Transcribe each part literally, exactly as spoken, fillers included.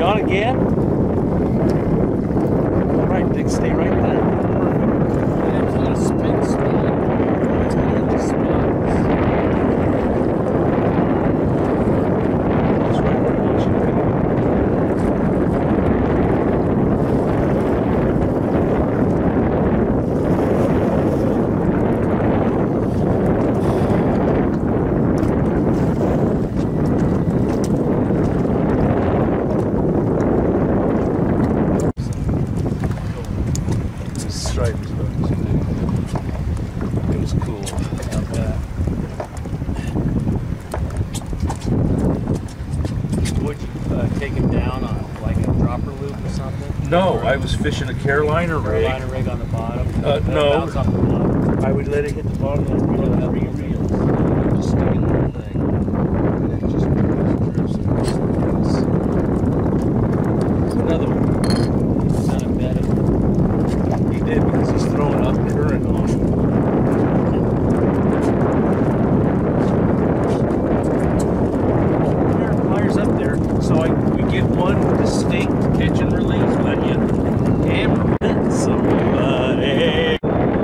You on again? All right, Dick, stay right there. There's a spin spot. It's one of the spots. That's right, where I want you to stripe is what it was. It was cool. Not bad. Would you uh, take him down on like a dropper loop or something? No, I was fishing a Carolina rig. Carolina rig on the bottom? Uh, no. Bounce off the bottom? I would let it hit the bottom and reel it up. Reels. Just stick it in the thing. And then just drips Another one. Kind of better. He did because he's throwing up current on it. Fires up there, so I we get one distinct catch and release when you hammer it somebody.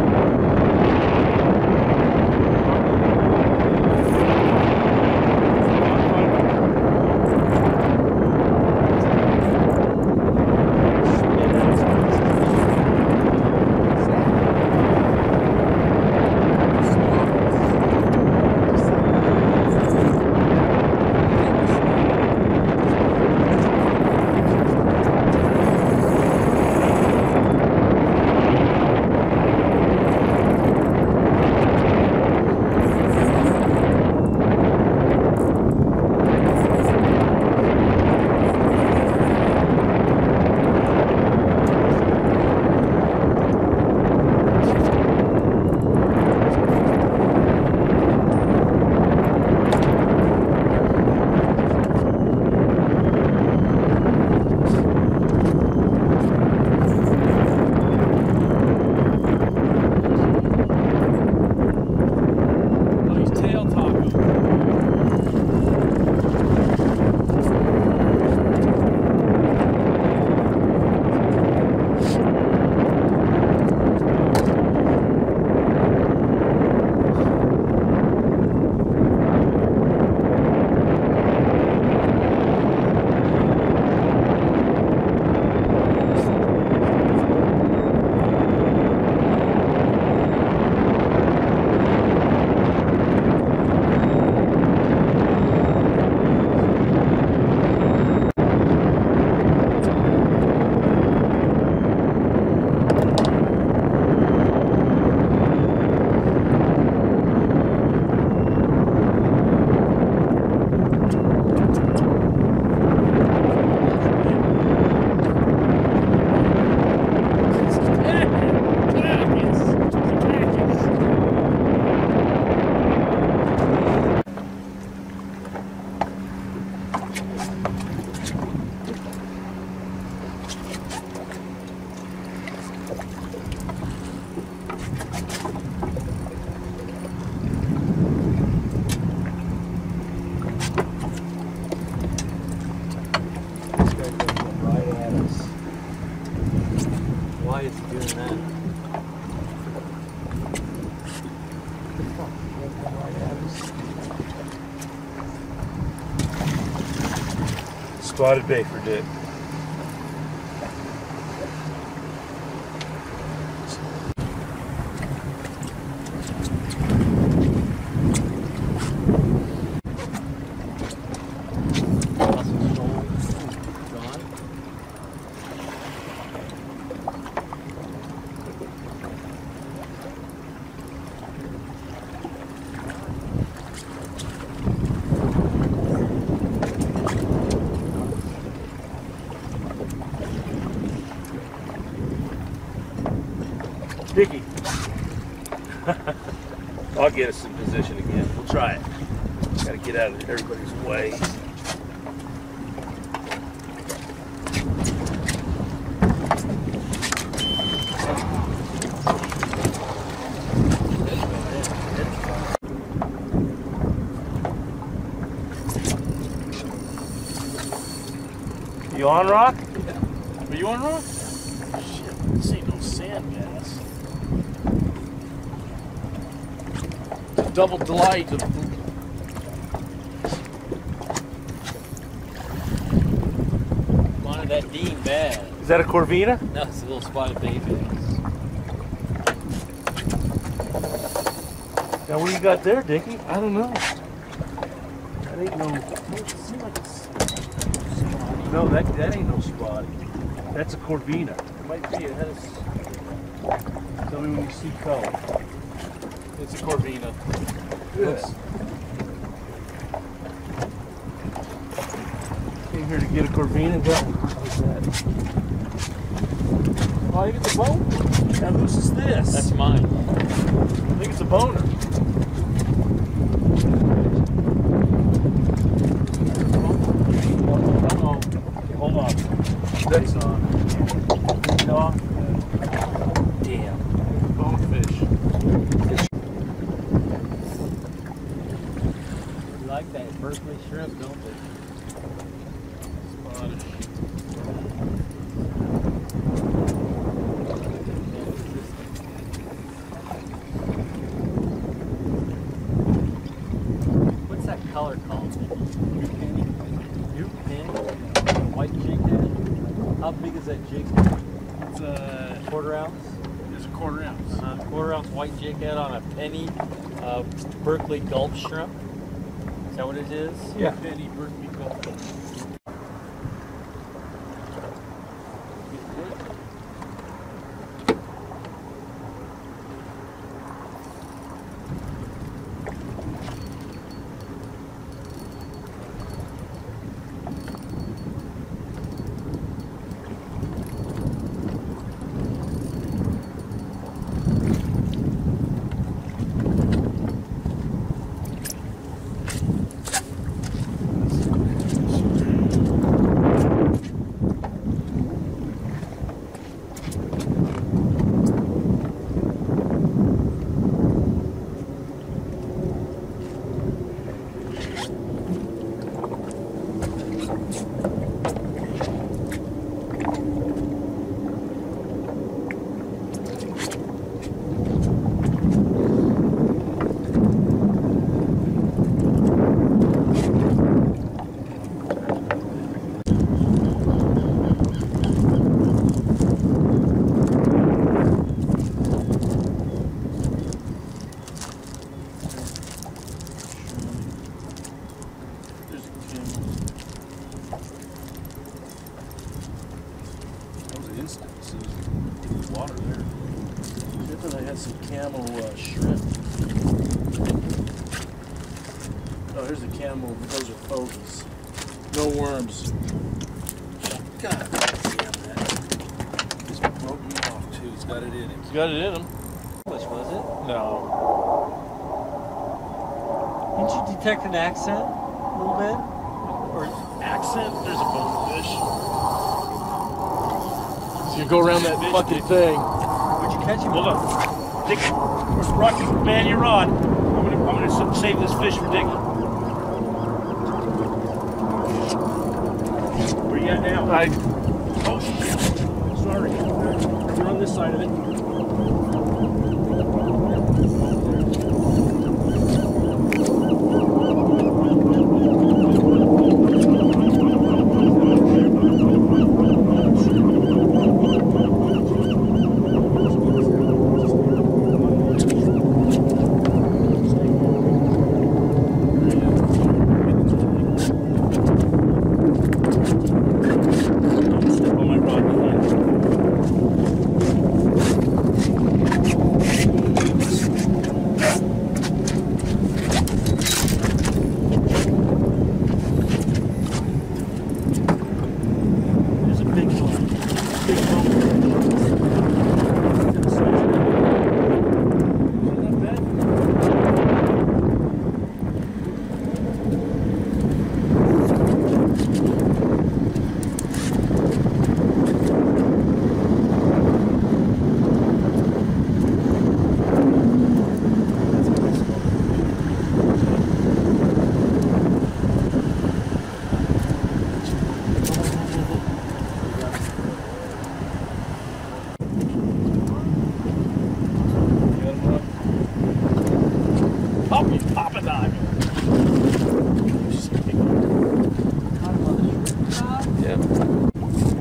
Why is he doing that? Spotted bait for Dick. Dickie. I'll get us in position again. We'll try it. Gotta get out of everybody's way. You on, Rock? Are you on rock? Shit, this ain't no sand gas. Double delight. Wanted that Dean bad. Is that a Corvina? No, it's a little spotted baby. Now what do you got there, Dickie? I don't know. That ain't no. It seems like it's No, that that ain't no spotty. That's a Corvina. It might be. It has. Tell me when you see color. It's a Corvina. Good. Came here to get a Corvina and got one. How's that? Oh, I think it's a bone. Now whose is this? That's mine. I think it's a boner. Uh-oh. Okay, hold on. That's on. No. Damn. Bonefish. You like that Berkeley shrimp, don't they? Spotted. What's that color called? You penny? White jig head? How big is that jig head? It's a, Quarter ounce? it's a quarter ounce. Uh, quarter ounce white jig head on a penny uh, Berkeley Gulf shrimp. Is that what it is? Yeah. Penny Berkeley Gulf. Water there. Different, I had some camo uh, shrimp. Oh, here's the camo. Those are fogies. No worms. God damn that. He's broken off too. He's got it in him. He's got it in him. How much was it? No. Didn't you detect an accent a little bit? Or accent. There's a bonefish. So you go around that fucking thing. Where'd you catch him? Hold on. Dick, where's Rocky? Man, you're on. I'm gonna, I'm gonna save this fish for Dickie. Where you at now? I. Oh shit. Sorry. You're on this side of it. Yeah.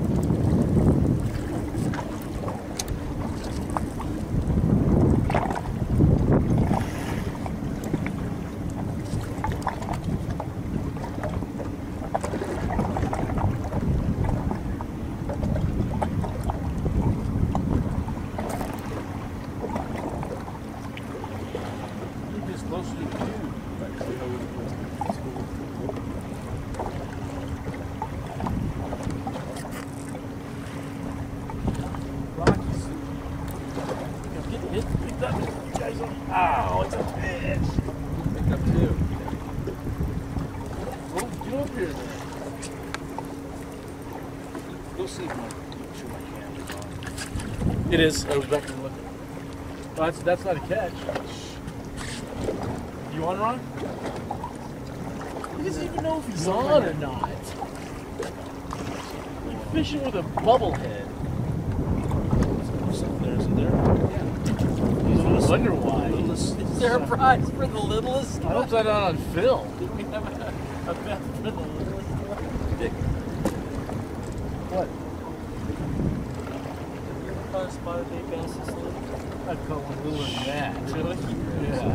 Oh, it's a fish. Pick up two. Well, get up here then. Go see if my, make sure my camera's on. It is. I was back and looking. Well, that's, that's not a catch. You on, Ron? He doesn't even know if he's on or not. You're fishing with a bubble head. Something there, isn't there? Yeah. I wonder why. Is there a prize for the littlest? I hope that's not on film. Did we have a, a bet for the littlest one? Dick. What? You ever caught a spotted bait bass this little? I'd call one littler than that. Really? Yeah.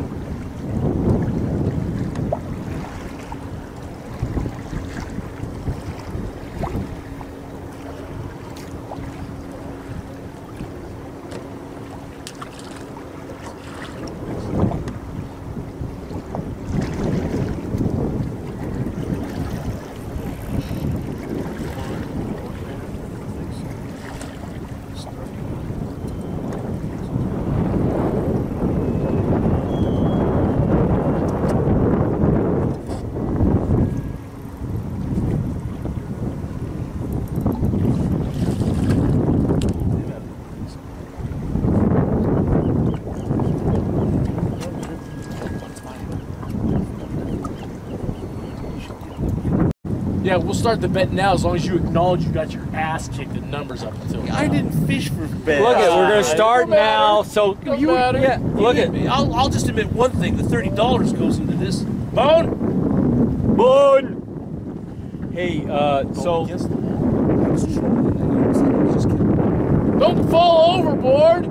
Yeah, we'll start the bet now as long as you acknowledge you got your ass kicked at numbers up until now. I didn't fish for bets. Look at, we're gonna start now. So Don't you, matter. yeah, look at. I'll, I'll just admit one thing. The thirty dollars goes into this. Bone! Bone! Hey, uh, so. Against the wall. Just kidding. Don't fall overboard!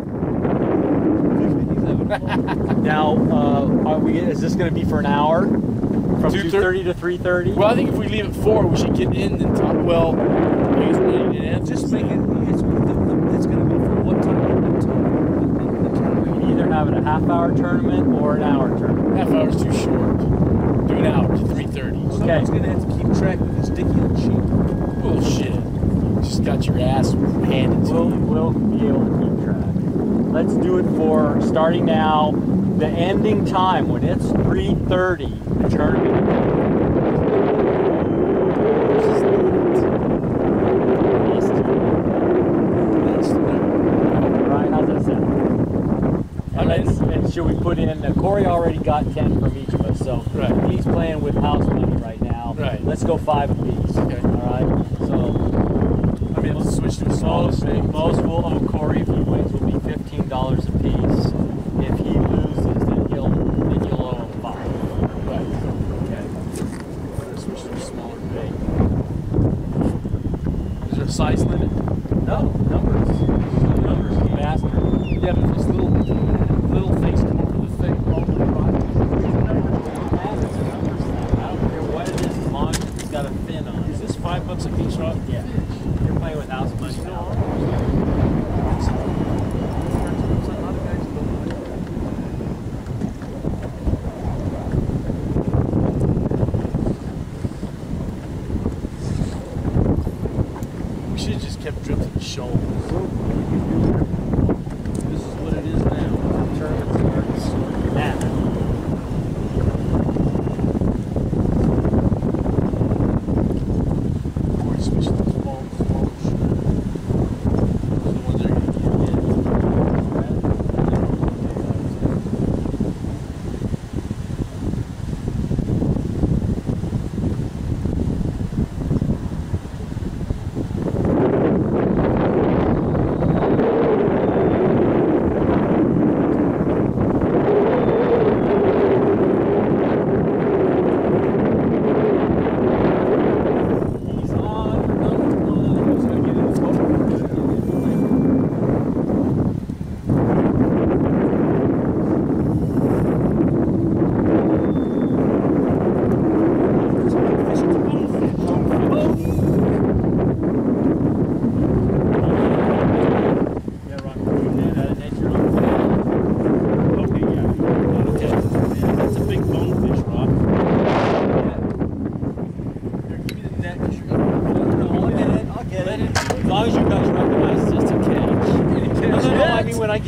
Now, uh, are we, is this gonna be for an hour? From two thirty to three thirty? Well, I think if we leave at four, we should get in and talk. Well, I guess we need an answer. Just make it. It's, the, the, it's going to be from what time to what time? The, the, the We can either have it a half hour tournament or an hour tournament. Half hour's too short. Do an hour to three thirty. Okay. Someone's going to have to keep track of this Dickie on sheet. Bullshit. Just got your ass handed to We'll, you. we'll be able to keep track. Let's do it for starting now. The ending time when it's three thirty. The tournament. Ryan, how's that sound? And, let's, and should we put in? Uh, Corey already got ten from each of us, so right. He's playing with house money right now. Right. Let's go five apiece. Okay. All right. So. I mean, let's switch to a smaller Most, thing. most will owe Corey if he wins will be fifteen dollars a piece. If he loses, then he'll then you'll owe him five. Right. Okay. Let's switch to a smaller bait. Is there a size limit? No numbers. Numbers be master. Yeah, but those little little things come over the thing. Oh my God. I don't care what it is as long as it's got a fin on Is it. this five bucks a piece, Rob? Yeah. You're playing with house money now. We should have just kept drifting shoals. This is what it is now. Tournament starts now. Or switch to the small, small shore. So the ones that are going to get in.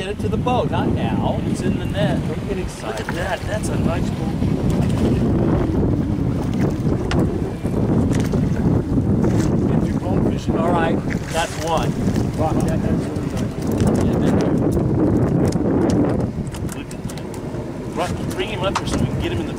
get it to the boat, not now. It's in the net. Don't get Look excited. at that. That's a nice boat. Get your bonefish in. All right, that's one. Wow, that, that's really nice. Yeah, then- Look at that. Right, bring him up here so we can get him in the